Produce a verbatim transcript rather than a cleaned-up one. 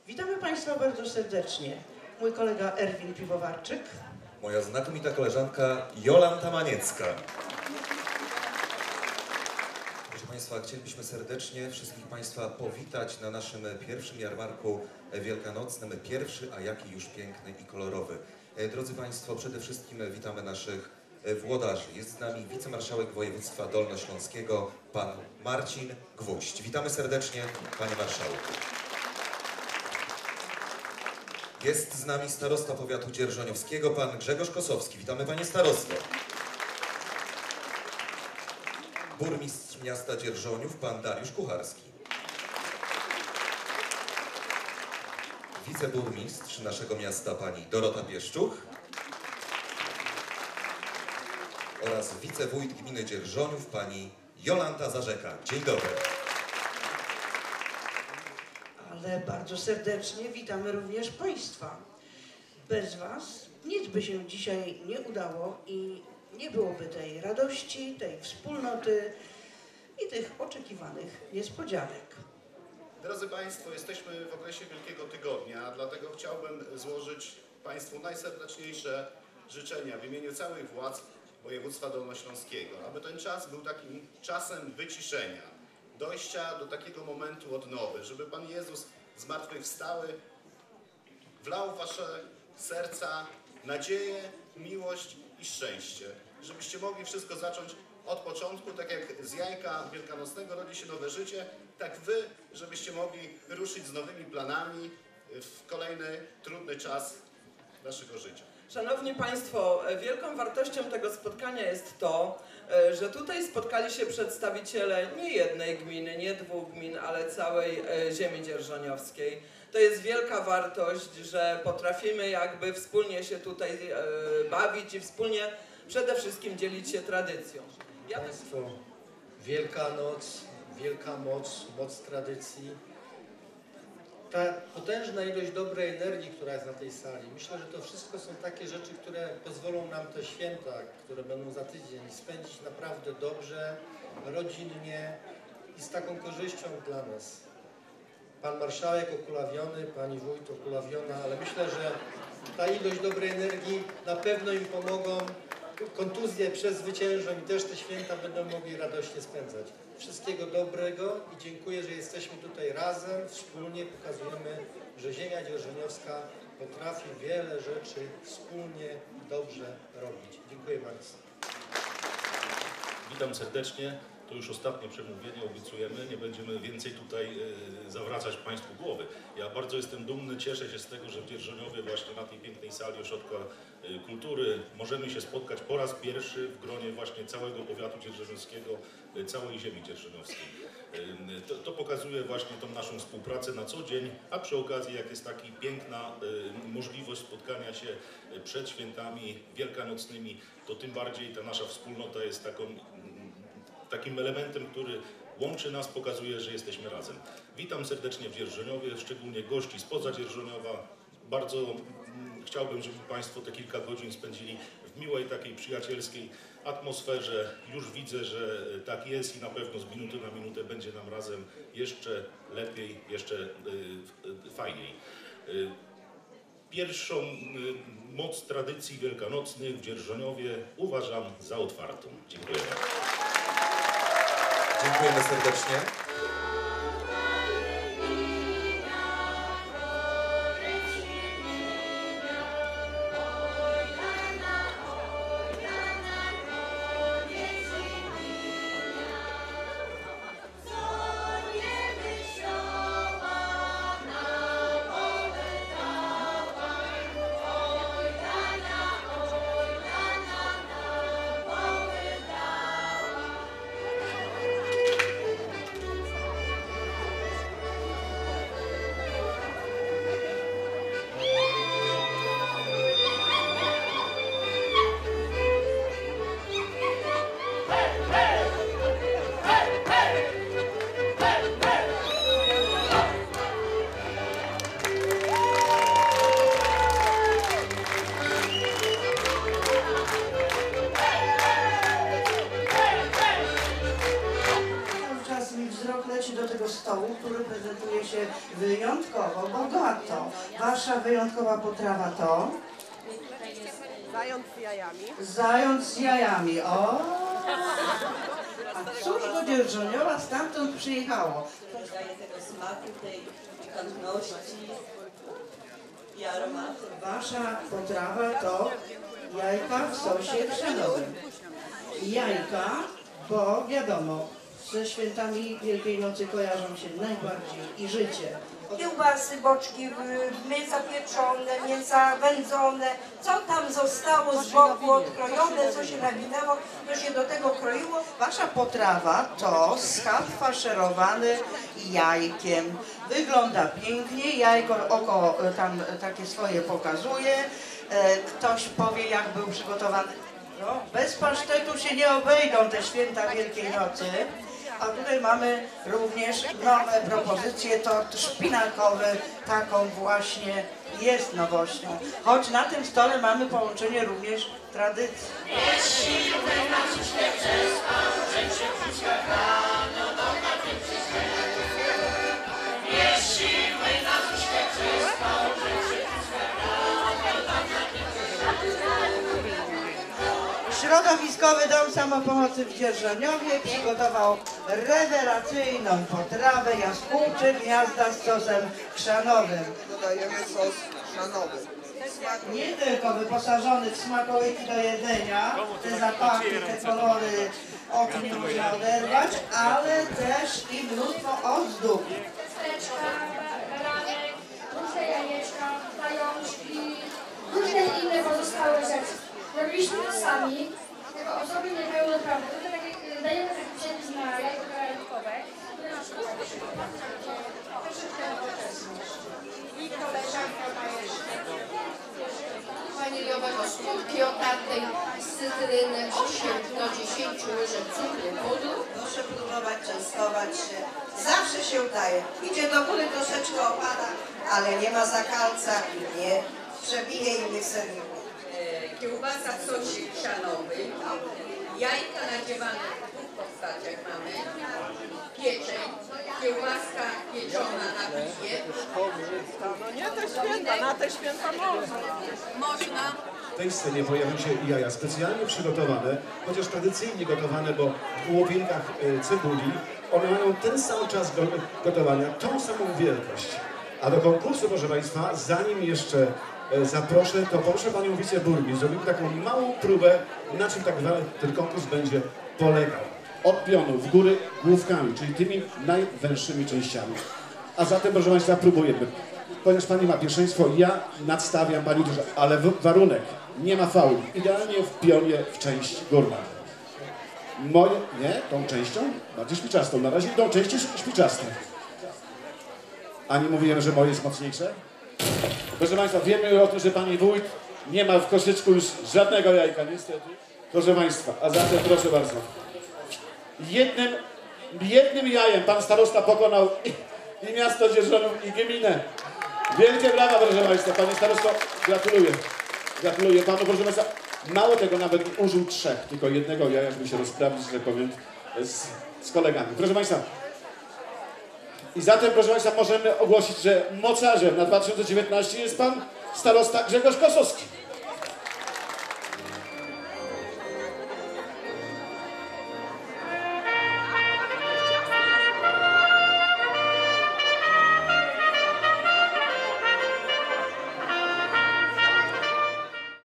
Witamy Państwa bardzo serdecznie. Mój kolega Erwin Piwowarczyk. Moja znakomita koleżanka Jolanta Maniecka. Proszę Państwa, chcielibyśmy serdecznie wszystkich Państwa powitać na naszym pierwszym jarmarku wielkanocnym. Pierwszy, a jaki już piękny i kolorowy. Drodzy Państwo, przede wszystkim witamy naszych włodarzy. Jest z nami wicemarszałek województwa dolnośląskiego, pan Marcin Gwóźdź. Witamy serdecznie, panie marszałku. Jest z nami starosta powiatu dzierżoniowskiego, pan Grzegorz Kosowski. Witamy, panie starosto. Burmistrz miasta Dzierżoniów, pan Dariusz Kucharski. Wiceburmistrz naszego miasta, pani Dorota Pieszczuch. Oraz wicewójt gminy Dzierżoniów, pani Jolanta Zarzeka. Dzień dobry. Ale bardzo serdecznie witamy również Państwa. Bez Was nic by się dzisiaj nie udało i nie byłoby tej radości, tej wspólnoty i tych oczekiwanych niespodzianek. Drodzy Państwo, jesteśmy w okresie Wielkiego Tygodnia, dlatego chciałbym złożyć Państwu najserdeczniejsze życzenia w imieniu całych władz województwa dolnośląskiego, aby ten czas był takim czasem wyciszenia, dojścia do takiego momentu odnowy, żeby Pan Jezus zmartwychwstały wlał w Wasze serca nadzieję, miłość i szczęście, żebyście mogli wszystko zacząć od początku, tak jak z jajka wielkanocnego rodzi się nowe życie, tak Wy, żebyście mogli ruszyć z nowymi planami w kolejny trudny czas naszego życia. Szanowni Państwo, wielką wartością tego spotkania jest to, że tutaj spotkali się przedstawiciele nie jednej gminy, nie dwóch gmin, ale całej ziemi dzierżoniowskiej. To jest wielka wartość, że potrafimy jakby wspólnie się tutaj bawić i wspólnie przede wszystkim dzielić się tradycją. Ja Państwo, Wielkanoc, wielka moc, moc tradycji. Ta potężna ilość dobrej energii, która jest na tej sali, myślę, że to wszystko są takie rzeczy, które pozwolą nam te święta, które będą za tydzień, spędzić naprawdę dobrze, rodzinnie i z taką korzyścią dla nas. Pan marszałek okulawiony, pani wójt okulawiona, ale myślę, że ta ilość dobrej energii na pewno im pomogą, kontuzje przezwyciężą i też te święta będą mogli radośnie spędzać. Wszystkiego dobrego i dziękuję, że jesteśmy tutaj razem, wspólnie pokazujemy, że ziemia dzierżoniowska potrafi wiele rzeczy wspólnie, dobrze robić. Dziękuję bardzo. Witam serdecznie. To już ostatnie przemówienie, obiecujemy, nie będziemy więcej tutaj y, zawracać Państwu głowy. Ja bardzo jestem dumny, cieszę się z tego, że w Dzierżoniowie właśnie na tej pięknej sali Ośrodka y, Kultury możemy się spotkać po raz pierwszy w gronie właśnie całego powiatu dzierżoniowskiego, y, całej ziemi dzierżoniowskiej. Y, to, to pokazuje właśnie tą naszą współpracę na co dzień, a przy okazji jak jest taka piękna y, możliwość spotkania się przed świętami wielkanocnymi, to tym bardziej ta nasza wspólnota jest taką takim elementem, który łączy nas, pokazuje, że jesteśmy razem. Witam serdecznie w Dzierżoniowie, szczególnie gości spoza Dzierżoniowa. Bardzo mm, chciałbym, żeby Państwo te kilka godzin spędzili w miłej, takiej przyjacielskiej atmosferze. Już widzę, że tak jest i na pewno z minuty na minutę będzie nam razem jeszcze lepiej, jeszcze y, y, fajniej. Y, Pierwszą y, moc tradycji wielkanocnych w Dzierżoniowie uważam za otwartą. Dziękuję bardzo. Dziękujemy serdecznie. wyjątkowo bogato. Wasza wyjątkowa potrawa to? Zając z jajami. Zając z jajami, o! A cóż do Dzierżoniowa stamtąd przyjechało? Daje tego smaku, tej pikantności i aromatu. Wasza potrawa to jajka w sosie chrzanowym. Jajka, bo wiadomo, ze świętami Wielkiej Nocy kojarzą się najbardziej i życie. Kiełbasy, boczki, mięsa pieczone, mięsa wędzone, co tam zostało z boku odkrojone, co się nawinęło, to się do tego kroiło. Wasza potrawa to schab faszerowany jajkiem. Wygląda pięknie, jajko oko tam takie swoje pokazuje. Ktoś powie, jak był przygotowany. No, bez pasztetu się nie obejdą te święta Wielkiej Nocy. A tutaj mamy również nowe propozycje, tort szpinakowy, taką właśnie jest nowością. Choć na tym stole mamy połączenie również tradycji. Środowiskowy Dom Samopomocy w Dzierżoniowie przygotował rewelacyjną potrawę jaskółczy gniazda z sosem chrzanowym. Dodajemy sos chrzanowy. Nie tylko wyposażony w smakołyki do jedzenia, te zapachy, te kolory oku nie można oderwać, ale też i mnóstwo ozdób. Ciasteczka, baranek, różne jajeczka, zajączki, różne inne pozostałe rzeczy. Robiliśmy to sami, tylko osoby niepełnoprawne. To tak jak dajemy taki przepis na jajko granatkowe, troszeczkę nowoczesność. I koleżanka ma jeszcze waniliowego skórki otartej z cytryny, osiem do dziesięciu łyżek cukru pudru. Proszę próbować, częstować się. Zawsze się udaje. Idzie do góry, troszeczkę opada, ale nie ma zakalca i nie przebije innych serników. Kiełbasa w sosie chrzanowym, jajka nadziewane w dwóch postaciach mamy, pieczeń, kiełbaska pieczona na piwie. No nie te święta, na te święta można. Można. W tej scenie pojawią się jaja specjalnie przygotowane, chociaż tradycyjnie gotowane, bo w łowienkach cebuli one mają ten sam czas gotowania, tą samą wielkość. A do konkursu, proszę Państwa, zanim jeszcze zaproszę, to proszę Panią Wiceburmistrz, zrobimy taką małą próbę, na czym tak zwany ten konkurs będzie polegał. Od pionu w góry główkami, czyli tymi najwęższymi częściami. A zatem, proszę Państwa, próbujemy. Ponieważ Pani ma pierwszeństwo, ja nadstawiam Pani dużo, ale warunek, nie ma fauli. Idealnie w pionie w część górna. Moje, nie, tą częścią, bardziej szpiczastą. Na razie tą częścią szpiczastą. A nie mówiłem, że moje jest mocniejsze? Proszę Państwa, wiemy o tym, że Pani Wójt nie ma w koszyczku już żadnego jajka, niestety. Proszę Państwa, a zatem proszę bardzo. Jednym, jednym jajem Pan Starosta pokonał i, i miasto Dzierżoniów, i gminę. Wielkie brawa, proszę Państwa. Panie Starosto, gratuluję. Gratuluję Panu, proszę Państwa. Mało tego, nawet nie użył trzech, tylko jednego jaja, żeby się rozprawić, że tak powiem, z, z kolegami. Proszę Państwa. I zatem, proszę Państwa, możemy ogłosić, że mocarzem na dwa tysiące dziewiętnasty jest Pan Starosta Grzegorz Kosowski.